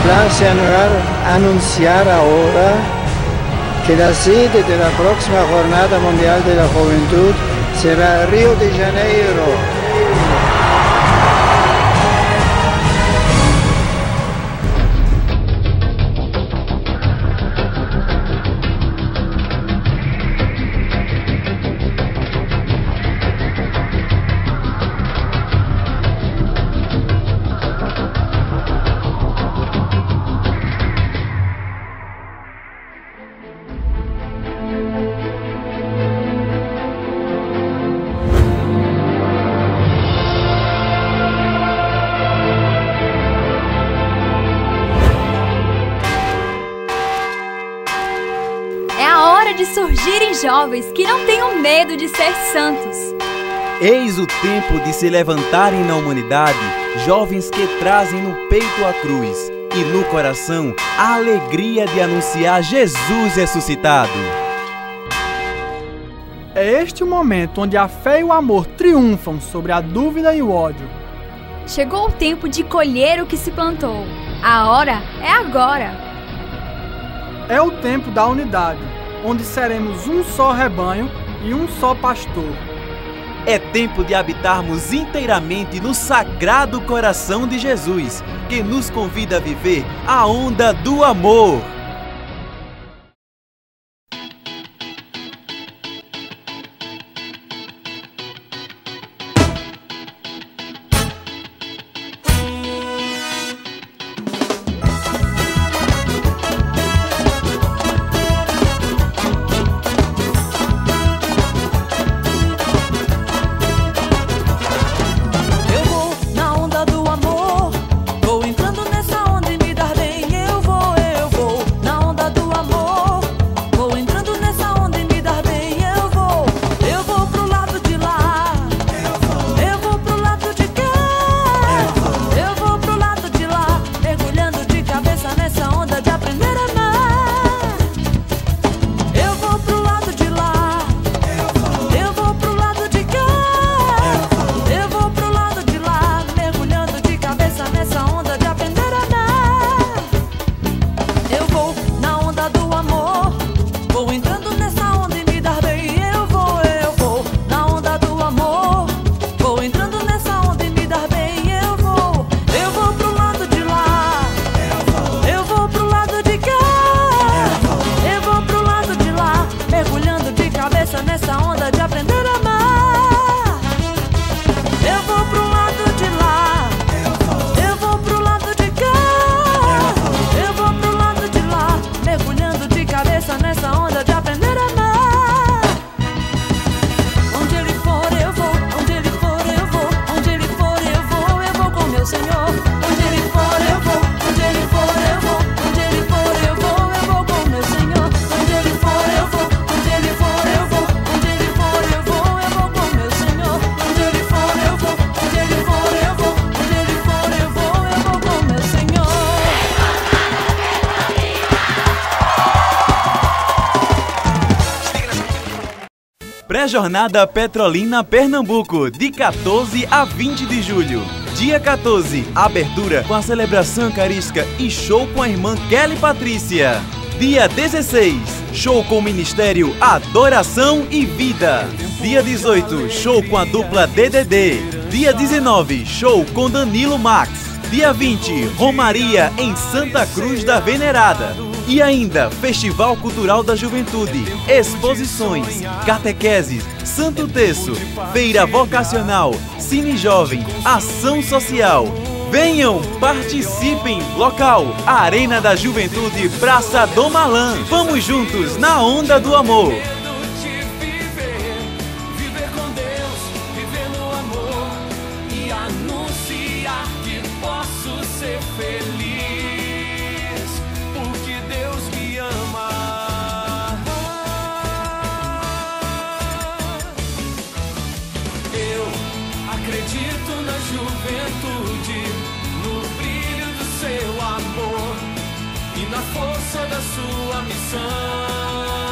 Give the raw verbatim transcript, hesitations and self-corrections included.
complace anunciar ahora que la sede de la próxima Jornada Mundial de la Juventud será Río de Janeiro. De surgirem jovens que não tenham medo de ser santos. Eis o tempo de se levantarem na humanidade jovens que trazem no peito a cruz e no coração a alegria de anunciar Jesus ressuscitado. É este o momento onde a fé e o amor triunfam sobre a dúvida e o ódio. Chegou o tempo de colher o que se plantou. A hora é agora. É o tempo da unidade, onde seremos um só rebanho e um só pastor. É tempo de habitarmos inteiramente no sagrado coração de Jesus, que nos convida a viver a onda do amor. Pré-jornada Petrolina Pernambuco, de quatorze a vinte de julho. Dia quatorze, abertura com a celebração eucarística e show com a irmã Kelly Patrícia. Dia dezesseis, show com o ministério Adoração e Vida. Dia dezoito, show com a dupla D D D. Dia dezenove, show com Danilo Max. Dia vinte, Romaria em Santa Cruz da Venerada. E ainda, Festival Cultural da Juventude, exposições, catequeses, Santo Terço, feira vocacional, Cine Jovem, ação social. Venham, participem! Local, Arena da Juventude, Praça Dom Malan. Vamos juntos na onda do amor. Acredito na juventude, no brilho do seu amor e na força da sua missão.